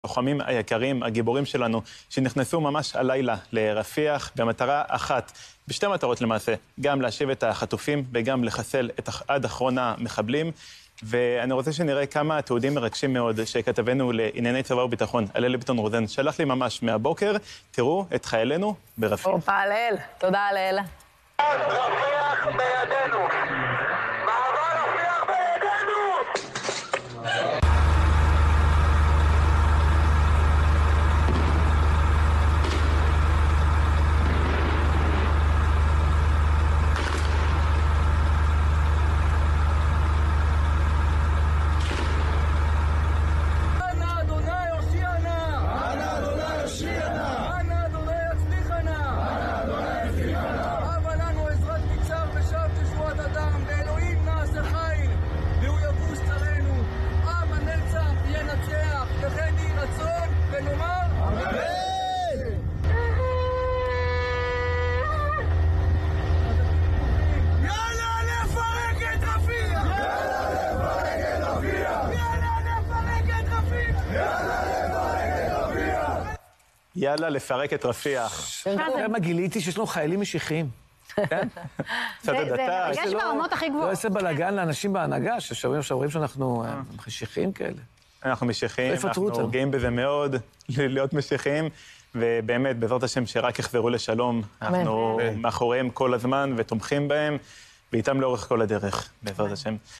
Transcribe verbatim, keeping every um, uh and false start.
לוחמים היקרים, הגיבורים שלנו, שנכנסו ממש הלילה לרפיח במטרה אחת, בשתי מטרות למעשה, גם להשיב את החטופים וגם לחסל את עד אחרון המחבלים. ואני רוצה שנראה כמה תיעודים מרגשים מאוד שכתבנו לענייני צבא וביטחון, הלל ביטון רוזן, שלח לי ממש מהבוקר. תראו את חיילינו ברפיח. אופה, הלל. תודה, הלל. רפיח בידינו. מעבר רפיח בידינו. יאללה, לפרק את רפיח. למה גיליתי שיש לנו חיילים משיחיים? כן? זה מרגש ברמות הכי גבוהות. לא יעשה בלגן לאנשים בהנהגה, ששומעים שאנחנו משיחיים כאלה. אנחנו משיחיים, אנחנו גאים בזה מאוד, להיות משיחיים, ובאמת, בעזרת השם, שרק יחזרו לשלום. אנחנו מאחוריהם כל הזמן ותומכים בהם, ואיתם לאורך כל הדרך, בעזרת השם.